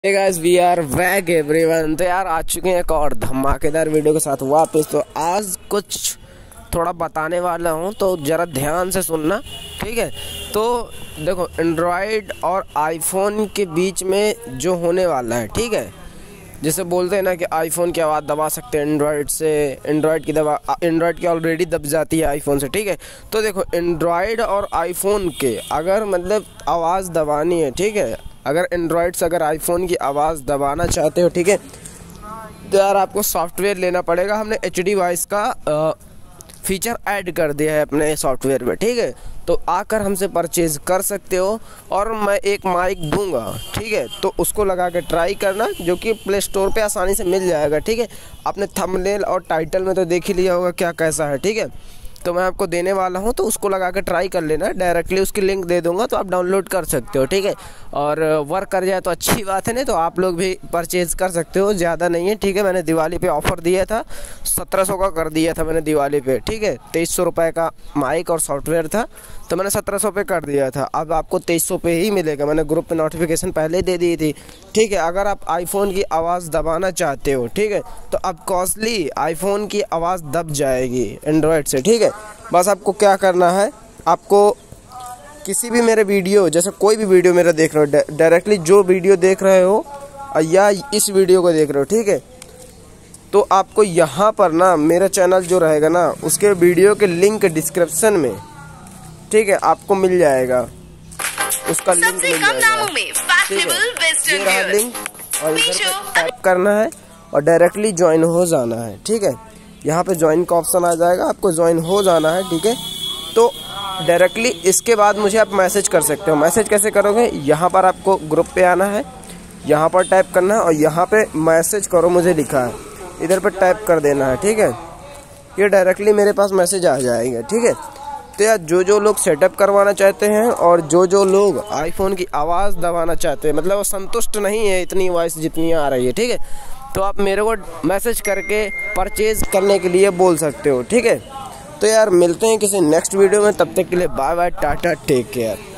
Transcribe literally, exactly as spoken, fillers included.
Hey guys we are back everyone. तो यार आ चुके हैं एक और धमाकेदार वीडियो के साथ वापस। तो आज कुछ थोड़ा बताने वाला हूँ, तो ज़रा ध्यान से सुनना, ठीक है। तो देखो, एंड्रॉयड और आईफोन के बीच में जो होने वाला है, ठीक है, जैसे बोलते हैं ना कि आईफोन की आवाज़ दबा सकते हैं एंड्रॉयड से, एंड्रॉयड की दबा एंड्रॉयड की ऑलरेडी दब जाती है आईफोन से, ठीक है। तो देखो, एंड्रॉयड और आईफोन के अगर मतलब आवाज़ दबानी है, ठीक है, अगर एंड्रॉयड से अगर आईफोन की आवाज़ दबाना चाहते हो, ठीक है, तो यार आपको सॉफ्टवेयर लेना पड़ेगा। हमने एच डी वॉइस का आ, फीचर ऐड कर दिया है अपने सॉफ्टवेयर में, ठीक है। तो आकर हमसे परचेज़ कर सकते हो। और मैं एक माइक दूंगा, ठीक है, तो उसको लगा के ट्राई करना, जो कि प्ले स्टोर पे आसानी से मिल जाएगा, ठीक है। आपने थंबनेल और टाइटल में तो देख ही लिया होगा क्या कैसा है, ठीक है। तो मैं आपको देने वाला हूं, तो उसको लगा के ट्राई कर लेना। डायरेक्टली उसकी लिंक दे दूंगा, तो आप डाउनलोड कर सकते हो, ठीक है। और वर्क कर जाए तो अच्छी बात है, नहीं तो आप लोग भी परचेज़ कर सकते हो, ज़्यादा नहीं है, ठीक है। मैंने दिवाली पे ऑफ़र दिया था, सत्रह सौ का कर दिया था मैंने दिवाली पे, ठीक है। तेईस सौ रुपये का माइक और सॉफ्टवेयर था, तो मैंने सत्रह सौ पे कर दिया था। अब आपको तेईस सौ पे ही मिलेगा, मैंने ग्रुप पे नोटिफिकेशन पहले ही दे दी थी, ठीक है। अगर आप आईफोन की आवाज़ दबाना चाहते हो, ठीक है, तो अब कॉस्टली आईफोन की आवाज़ दब जाएगी एंड्रॉयड से, ठीक है। बस आपको क्या करना है, आपको किसी भी मेरे वीडियो, जैसे कोई भी वीडियो मेरा देख रहे हो, डायरेक्टली जो वीडियो देख रहे हो या इस वीडियो को देख रहे हो, ठीक है, तो आपको यहाँ पर ना मेरा चैनल जो रहेगा ना, उसके वीडियो के लिंक डिस्क्रिप्शन में, ठीक है, आपको मिल जाएगा, उसका लिंक मिल जाएगा, ठीक है। ये रहा लिंक, और इधर टाइप करना है और डायरेक्टली ज्वाइन हो जाना है, ठीक है। यहाँ पे ज्वाइन का ऑप्शन आ जाएगा, आपको ज्वाइन हो जाना है, ठीक है। तो डायरेक्टली इसके बाद मुझे आप मैसेज कर सकते हो। मैसेज कैसे करोगे, यहाँ पर आपको ग्रुप पे आना है, यहाँ पर टाइप करना है और यहाँ पे मैसेज करो मुझे लिखा है, इधर पे टाइप कर देना है, ठीक है। ये डायरेक्टली मेरे पास मैसेज आ जाएगा, ठीक है। तो यार जो जो लोग सेटअप करवाना चाहते हैं और जो जो लोग आईफोन की आवाज़ दबाना चाहते हैं, मतलब वो संतुष्ट नहीं है इतनी वॉइस जितनी आ रही है, ठीक है, तो आप मेरे को मैसेज करके परचेज़ करने के लिए बोल सकते हो, ठीक है। तो यार मिलते हैं किसी नेक्स्ट वीडियो में, तब तक के लिए bye bye, tata, take care.